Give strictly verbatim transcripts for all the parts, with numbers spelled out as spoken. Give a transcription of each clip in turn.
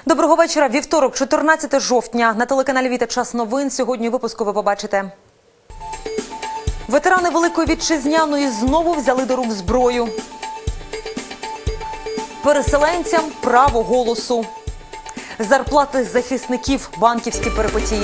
Доброго вечора. Вівторок, чотирнадцяте жовтня. На телеканалі Віта час новин. Сьогодні у випуску ви побачите. Ветерани Великої Вітчизняної знову взяли до рук зброю. Переселенцям право голосу. Зарплати захисників, банківські перипетії.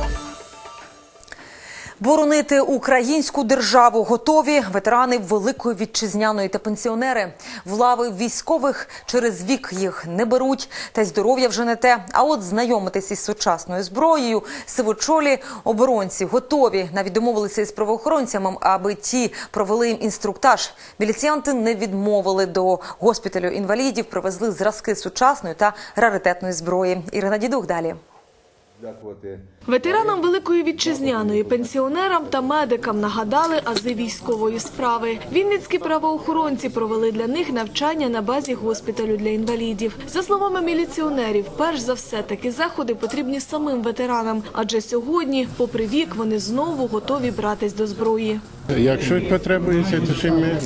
Боронити українську державу готові ветерани Великої Вітчизняної та пенсіонери. В лави військових через вік їх не беруть, та й здоров'я вже не те. А от знайомитись із сучасною зброєю сивочолі оборонці готові. Навіть домовилися із правоохоронцями, аби ті провели їм інструктаж. Міліціянти не відмовили. До госпіталю інвалідів привезли зразки сучасної та раритетної зброї. Ірина Дідух далі. Ветеранам Великої Вітчизняної, пенсіонерам та медикам нагадали ази військової справи. Вінницькі правоохоронці провели для них навчання на базі госпіталю для інвалідів. За словами міліціонерів, перш за все такі заходи потрібні самим ветеранам, адже сьогодні, попри вік, вони знову готові братись до зброї. Якщо потребується, то ще ми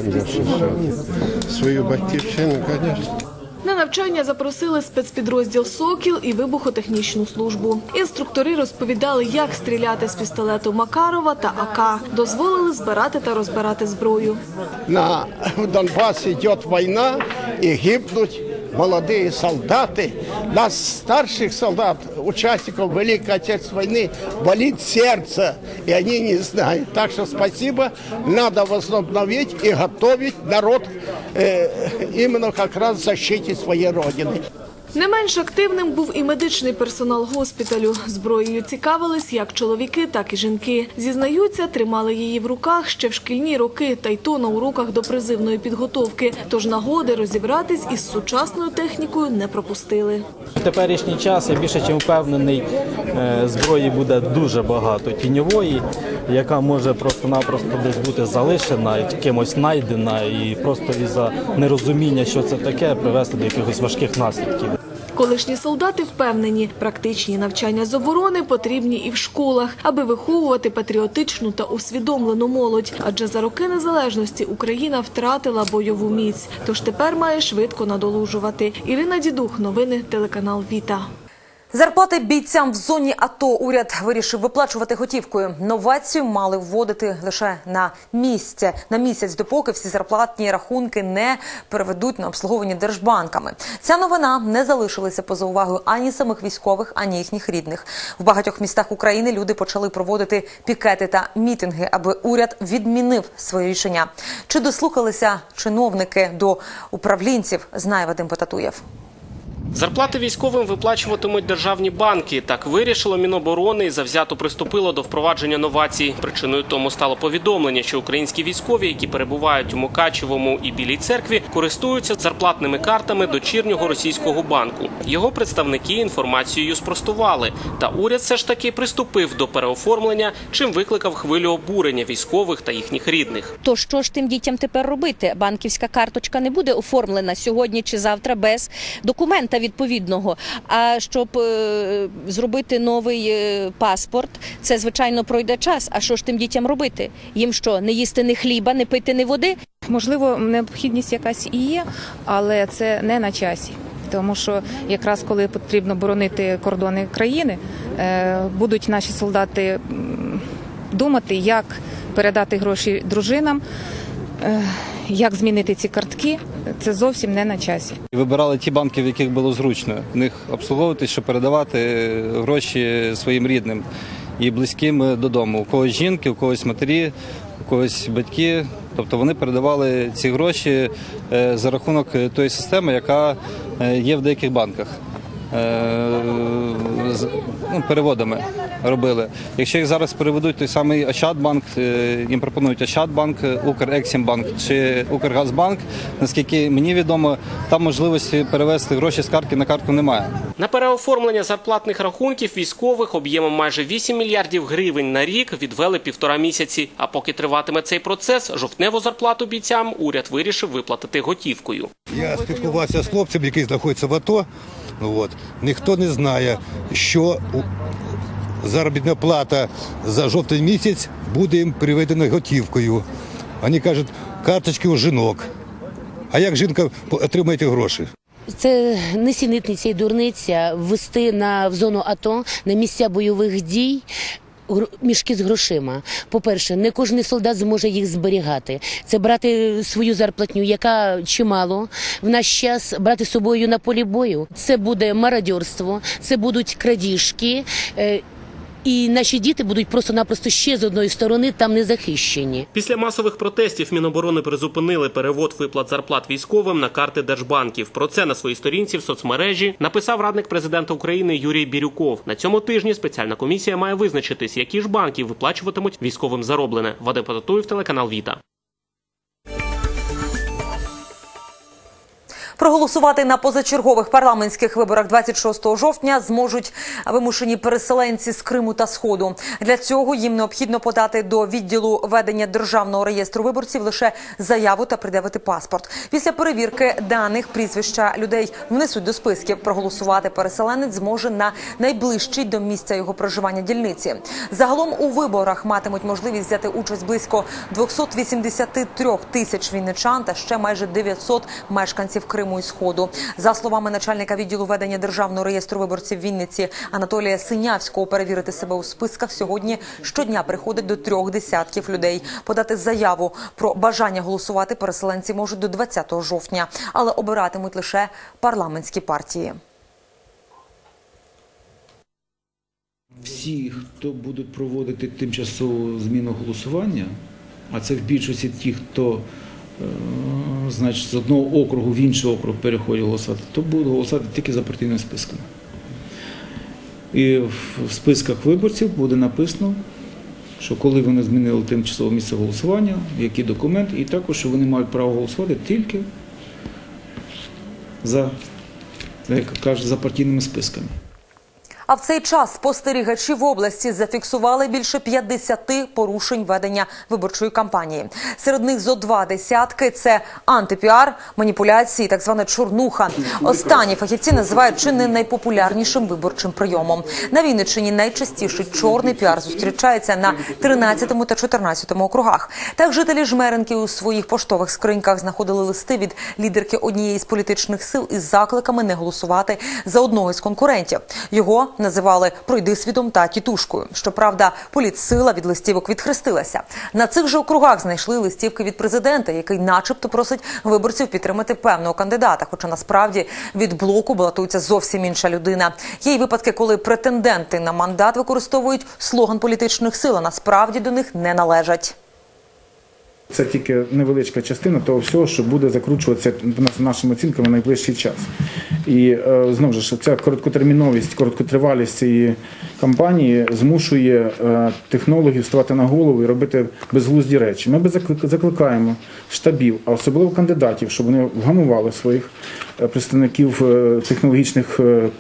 свою батьківщину, звісно. На навчання запросили спецпідрозділ «Сокіл» і вибухотехнічну службу. Інструктори розповідали, як стріляти з пістолету Макарова та А К. Дозволили збирати та розбирати зброю. На Донбасі йде війна і гибнуть молоді солдати. Нас, старших солдат, учасників Великої Отечественної війни, болить серце, і вони не знають. Так що спасибо, треба возобновити і готувати народ е, іменно якраз защиті своєї родини. Не менш активним був і медичний персонал госпіталю. Зброєю цікавились як чоловіки, так і жінки. Зізнаються, тримали її в руках ще в шкільні роки, та й то на уроках допризивної підготовки. Тож нагоди розібратись із сучасною технікою не пропустили. В теперішній час, я більше чим впевнений, зброї буде дуже багато тіньової, яка може просто-напросто десь бути залишена, кимось знайдена і просто із-за нерозуміння, що це таке, привести до якихось важких наслідків. Колишні солдати впевнені, практичні навчання з оборони потрібні і в школах, аби виховувати патріотичну та усвідомлену молодь. Адже за роки незалежності Україна втратила бойову міць. Тож тепер має швидко надолужувати. Ірина Дідух, новини, телеканал Віта. Зарплати бійцям в зоні АТО уряд вирішив виплачувати готівкою. Новацію мали вводити лише на місце, на місяць, допоки всі зарплатні рахунки не переведуть на обслуговування держбанками. Ця новина не залишилася поза увагою ані самих військових, ані їхніх рідних. В багатьох містах України люди почали проводити пікети та мітинги, аби уряд відмінив своє рішення. Чи дослухалися чиновники до управлінців, знає Вадим Потатуєв. Зарплати військовим виплачуватимуть державні банки. Так вирішило Міноборони і завзято приступило до впровадження новацій. Причиною тому стало повідомлення, що українські військові, які перебувають у Мукачевому і Білій церкві, користуються зарплатними картами дочірнього російського банку. Його представники інформацією спростували. Та уряд все ж таки приступив до переоформлення, чим викликав хвилю обурення військових та їхніх рідних. То що ж тим дітям тепер робити? Банківська карточка не буде оформлена сьогодні чи завтра без документа відповідного. А щоб е, зробити новий е, паспорт, це, звичайно, пройде час. А що ж тим дітям робити? Їм що, не їсти ні хліба, не пити ні води? Можливо, необхідність якась і є, але це не на часі. Тому що якраз коли потрібно боронити кордони країни, е, будуть наші солдати думати, як передати гроші дружинам, е, як змінити ці картки, це зовсім не на часі. Вибирали ті банки, в яких було зручно. В них обслуговуватись, щоб передавати гроші своїм рідним і близьким додому. У когось жінки, у когось матері, у когось батьки. Тобто вони передавали ці гроші за рахунок тої системи, яка є в деяких банках. Ну, переводами робили. Якщо їх зараз переведуть той самий Ощадбанк, їм пропонують Ощадбанк, Укрексімбанк чи Укргазбанк, наскільки мені відомо, там можливості перевести гроші з картки на картку немає. На переоформлення зарплатних рахунків військових об'ємом майже вісім мільярдів гривень на рік відвели півтора місяці. А поки триватиме цей процес, жовтневу зарплату бійцям уряд вирішив виплатити готівкою. Я спілкувався з хлопцем, який знаходиться в АТО. От. Ніхто не знає, що заробітна плата за жовтень місяць буде їм переведена готівкою. Вони кажуть, карточки у жінок. А як жінка отримає ці гроші? Це несенітниця і дурниця ввести на, в зону АТО, на місця бойових дій, мішки з грошима. По-перше, не кожен солдат зможе їх зберігати. Це брати свою зарплатню, яка чимало, в наш час брати з собою на полі бою. Це буде мародерство, це будуть крадіжки, і наші діти будуть просто-напросто ще з одної сторони там не захищені. Після масових протестів Міноборони призупинили перевод виплат зарплат військовим на карти держбанків. Про це на своїй сторінці в соцмережі написав радник президента України Юрій Бірюков. На цьому тижні спеціальна комісія має визначитись, які ж банки виплачуватимуть військовим зароблене. Вадим Потатуєв, телеканал Віта. Проголосувати на позачергових парламентських виборах двадцять шостого жовтня зможуть вимушені переселенці з Криму та Сходу. Для цього їм необхідно подати до відділу ведення Державного реєстру виборців лише заяву та пред'явити паспорт. Після перевірки даних прізвища людей внесуть до списків. Проголосувати переселенець зможе на найближчій до місця його проживання дільниці. Загалом у виборах матимуть можливість взяти участь близько двісті вісімдесят три тисяч вінничан та ще майже дев'ятсот мешканців Криму і Сходу. За словами начальника відділу ведення Державного реєстру виборців Вінниці Анатолія Синявського, перевірити себе у списках сьогодні щодня приходить до трьох десятків людей. Подати заяву про бажання голосувати переселенці можуть до двадцятого жовтня, але обиратимуть лише парламентські партії. Всі, хто будуть проводити тимчасову зміну голосування, а це в більшості ті, хто значить, з одного округу в інший округ переходять голосувати, то будуть голосувати тільки за партійними списками. І в списках виборців буде написано, що коли вони змінили тимчасове місце голосування, який документ, і також, що вони мають право голосувати тільки за, як кажуть, за партійними списками. А в цей час спостерігачі в області зафіксували більше п'ятдесят порушень ведення виборчої кампанії. Серед них зо два десятки – це антипіар, маніпуляції, так звана чорнуха. Останні фахівці називають чи не найпопулярнішим виборчим прийомом. На Вінниччині найчастіше чорний піар зустрічається на тринадцятому та чотирнадцятому округах. Так жителі Жмеринки у своїх поштових скриньках знаходили листи від лідерки однієї з політичних сил із закликами не голосувати за одного із конкурентів. Його називали «пройдисвітом» та «тітушкою». Щоправда, політсила від листівок відхрестилася. На цих же округах знайшли листівки від президента, який начебто просить виборців підтримати певного кандидата, хоча насправді від блоку балотується зовсім інша людина. Є й випадки, коли претенденти на мандат використовують слоган політичних сил, а насправді до них не належать. Це тільки невеличка частина того всього, що буде закручуватися нашими оцінками в найближчий час. І знову ж, ця короткотерміновість, короткотривалість цієї кампанії змушує технологів ставати на голову і робити безглузді речі. Ми закликаємо штабів, а особливо кандидатів, щоб вони вгамували своїх представників технологічних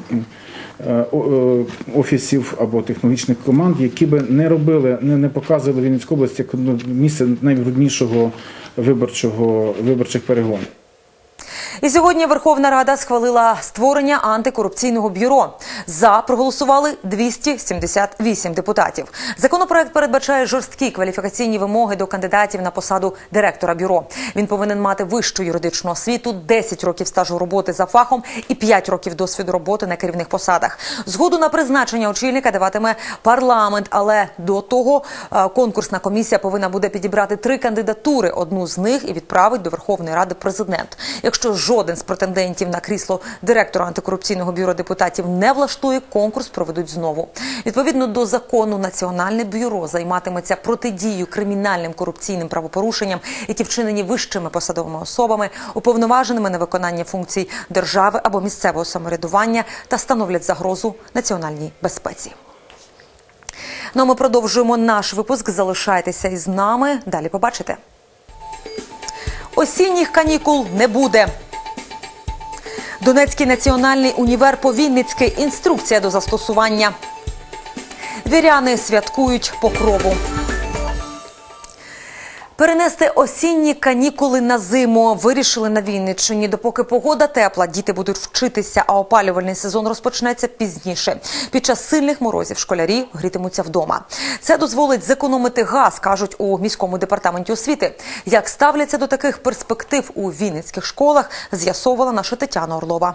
офісів або технологічних команд, які би не робили, не, не показували Вінницьку область як місце найбруднішого виборчого, виборчих перегонів. І сьогодні Верховна Рада схвалила створення антикорупційного бюро. За проголосували двісті сімдесят вісім депутатів. Законопроект передбачає жорсткі кваліфікаційні вимоги до кандидатів на посаду директора бюро. Він повинен мати вищу юридичну освіту, десять років стажу роботи за фахом і п'ять років досвіду роботи на керівних посадах. Згоду на призначення очільника даватиме парламент, але до того конкурсна комісія повинна буде підібрати три кандидатури. Одну з них і відправить до Верховної Ради президент. Якщо жоден з претендентів на крісло директора антикорупційного бюро депутатів не влаштує, конкурс проведуть знову. Відповідно до закону, Національне бюро займатиметься протидією кримінальним корупційним правопорушенням, які вчинені вищими посадовими особами, уповноваженими на виконання функцій держави або місцевого самоврядування та становлять загрозу національній безпеці. Ну а ми продовжуємо наш випуск. Залишайтеся із нами. Далі побачите. Осінніх канікул не буде. Донецький національний універ по-вінницьки. Інструкція до застосування. Віряни святкують Покрову. Перенести осінні канікули на зиму вирішили на Вінниччині. Допоки погода тепла, діти будуть вчитися, а опалювальний сезон розпочнеться пізніше. Під час сильних морозів школярі грітимуться вдома. Це дозволить зекономити газ, кажуть у міському департаменті освіти. Як ставляться до таких перспектив у вінницьких школах, з'ясовувала наша Тетяна Орлова.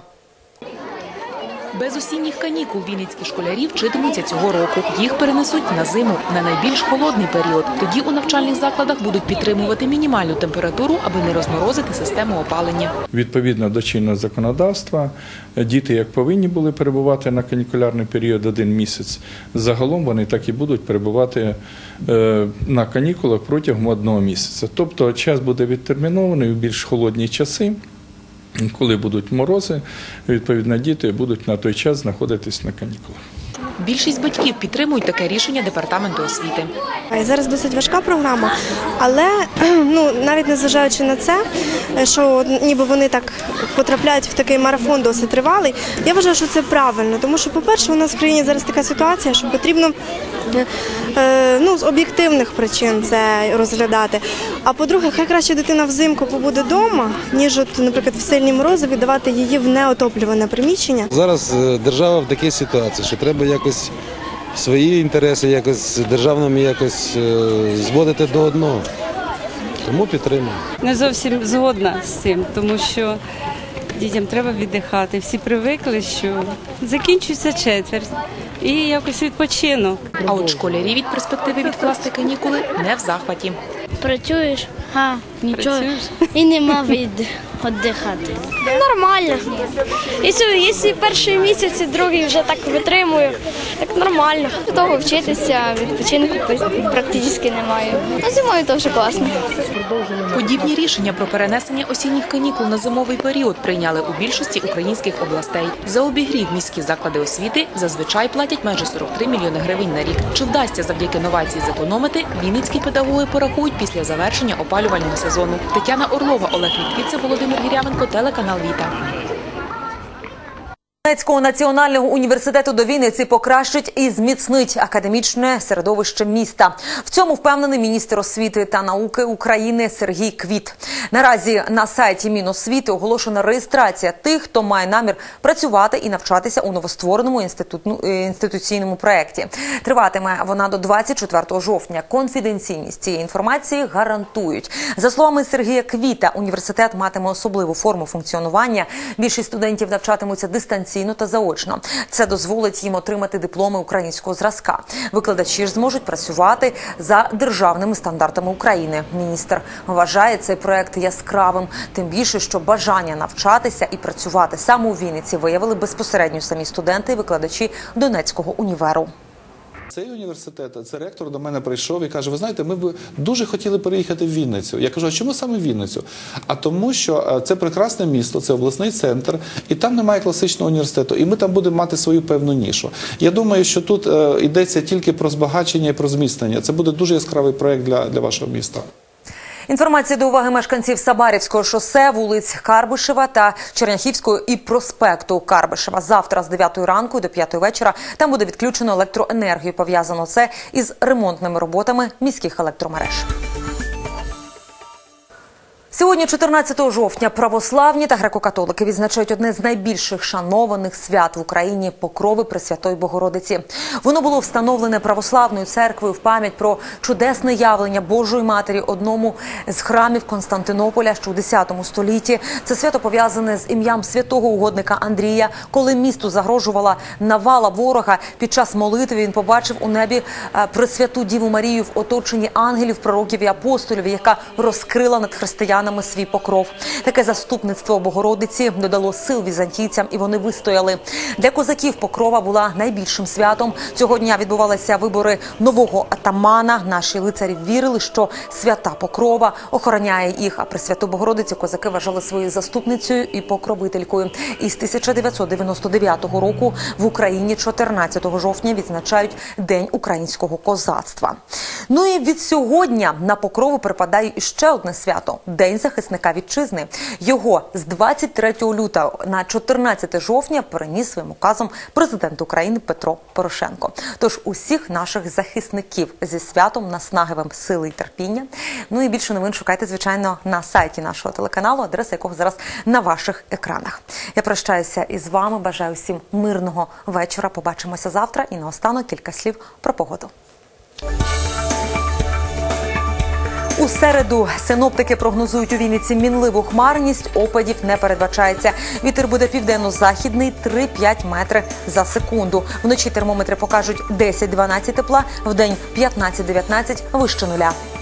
Без осінніх канікул вінницькі школярі вчитимуться цього року. Їх перенесуть на зиму, на найбільш холодний період. Тоді у навчальних закладах будуть підтримувати мінімальну температуру, аби не розморозити систему опалення. Відповідно до чинного законодавства, діти як повинні були перебувати на канікулярний період один місяць, загалом вони так і будуть перебувати на канікулах протягом одного місяця. Тобто час буде відтермінований у більш холодні часи. Коли будуть морози, відповідно, діти будуть на той час знаходитись на канікулах. Більшість батьків підтримують таке рішення департаменту освіти. Зараз досить важка програма, але ну, навіть незважаючи на це, що ніби вони так потрапляють в такий марафон досить тривалий, я вважаю, що це правильно, тому що, по-перше, у нас в країні зараз така ситуація, що потрібно ну, з об'єктивних причин це розглядати. А по-друге, хай краще дитина взимку побуде вдома, ніж, от, наприклад, в сильні морози віддавати її в неотоплюване приміщення. Зараз держава в такій ситуації, що треба якось свої інтереси якось державними якось зводити до одного. Тому підтримую. Не зовсім згодна з цим, тому що дітям треба віддихати. Всі привикли, що закінчується четверть і якось відпочинок. А от школярі від перспективи відкласти канікули не в захваті. Працюєш, а нічого, і нема від віддихати. Нормально. Якщо, якщо перший місяць і другий вже так витримую, так нормально. Того вчитися, відпочинку практично немає. А зимою теж класно. Подібні рішення про перенесення осінніх канікул на зимовий період прийняли у більшості українських областей. За обігрів міські заклади освіти зазвичай платять майже сорок три мільйони гривень на рік. Чи вдасться завдяки новації зекономити, вінницькі педагоги порахують після завершення опалювального сезону. Тетяна Орлова, Олег Літвіце, Володимир Гірявенко, телеканал Віта. Донецького національного університету до Вінниці покращить і зміцнить академічне середовище міста. В цьому впевнений міністр освіти та науки України Сергій Квіт. Наразі на сайті Міносвіти оголошена реєстрація тих, хто має намір працювати і навчатися у новоствореному інституційному проєкті. Триватиме вона до двадцять четвертого жовтня. Конфіденційність цієї інформації гарантують. За словами Сергія Квіта, університет матиме особливу форму функціонування. Більшість студентів навчатимуться дистанційно та заочно. Це дозволить їм отримати дипломи українського зразка. Викладачі ж зможуть працювати за державними стандартами України. Міністр вважає цей проект яскравим. Тим більше, що бажання навчатися і працювати саме у Вінниці виявили безпосередньо самі студенти і викладачі Донецького універу. Цей університет, цей ректор до мене прийшов і каже, ви знаєте, ми б дуже хотіли переїхати в Вінницю. Я кажу, а чому саме в Вінницю? А тому, що це прекрасне місто, це обласний центр, і там немає класичного університету, і ми там будемо мати свою певну нішу. Я думаю, що тут йдеться тільки про збагачення і про зміцнення. Це буде дуже яскравий проєкт для, для вашого міста. Інформація до уваги мешканців Сабарівського шосе, вулиць Карбишева та Черняхівського і проспекту Карбишева. Завтра з дев'ятої ранку до п'ятої вечора там буде відключено електроенергію. Пов'язано це із ремонтними роботами міських електромереж. Сьогодні, чотирнадцятого жовтня, православні та греко-католики відзначають одне з найбільших шанованих свят в Україні – Покрови Пресвятої Богородиці. Воно було встановлене православною церквою в пам'ять про чудесне явлення Божої Матері одному з храмів Константинополя ще у десятому столітті. Це свято пов'язане з ім'ям святого угодника Андрія. Коли місту загрожувала навала ворога, під час молитви він побачив у небі Пресвяту Діву Марію в оточенні ангелів, пророків і апостолів, яка розкрила над християнами свій покров. Таке заступництво Богородиці додало сил візантійцям, і вони вистояли. Для козаків Покрова була найбільшим святом. Цього дня відбувалися вибори нового атамана. Наші лицарі вірили, що свята Покрова охороняє їх, а Пресвяту Богородицю козаки вважали своєю заступницею і покровителькою. І з тисяча дев'ятсот дев'яносто дев'ятого року в Україні чотирнадцятого жовтня відзначають День українського козацтва. Ну і від сьогодні на Покрову припадає ще одне свято – День захисника вітчизни. Його з двадцять третього лютого на чотирнадцяте жовтня переніс своїм указом президент України Петро Порошенко. Тож усіх наших захисників зі святом, наснаги вам сили і терпіння. Ну і більше новин шукайте, звичайно, на сайті нашого телеканалу, адреса якого зараз на ваших екранах. Я прощаюся із вами, бажаю всім мирного вечора. Побачимося завтра і наостанок кілька слів про погоду. У середу синоптики прогнозують у Вінниці мінливу хмарність, опадів не передбачається. Вітер буде південно-західний три-п'ять метри за секунду. Вночі термометри покажуть десять-дванадцять тепла, вдень п'ятнадцять-дев'ятнадцять вище нуля.